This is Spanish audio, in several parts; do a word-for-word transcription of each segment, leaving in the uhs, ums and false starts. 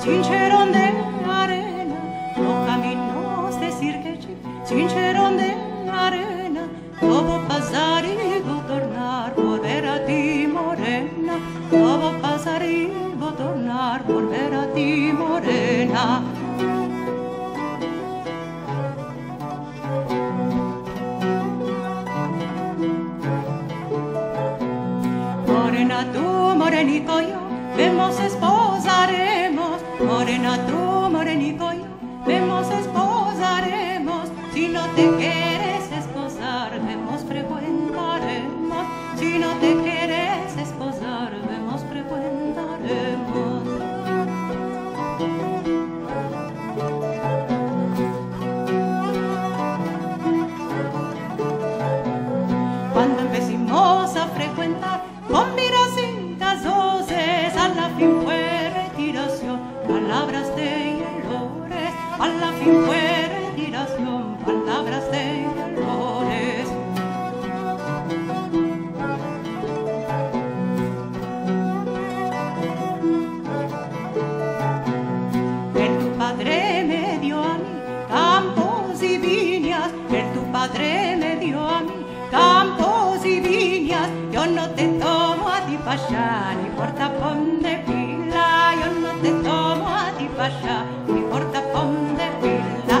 chincherón de arena, los caminos de cirquechi, chincherón de arena, todo pasar y tornar, volver a ti morena, todo pasar y tornar, volver a ti morena. Morena tú, morenico yo, vemos esposaremos. Morena tú, morenico yo, vemos esposaremos. Si no te quieres esposar, vemos frecuentaremos. Si no te quieres esposar, vemos frecuentaremos. Cuando empecimos a frecuentar con miras incasuces, a la fin fue retiración, palabras de errores, a la fin fue retiración, palabras de errores. El tu padre me dio a mí campos y viñas, el tu padre me dio a mí campos y viñas, yo no te tomo a ti pa' allá, ni por tapón de pila, yo no te tomo a ti pa' allá, ni por tapón de pila.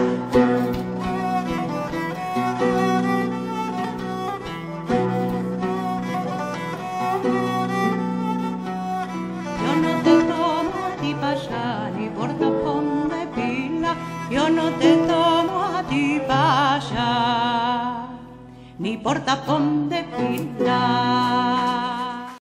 Yo no te tomo a ti pa' allá, ni por tapón de pila, yo no te tomo a ti pa' allá, ni por tapón de pila.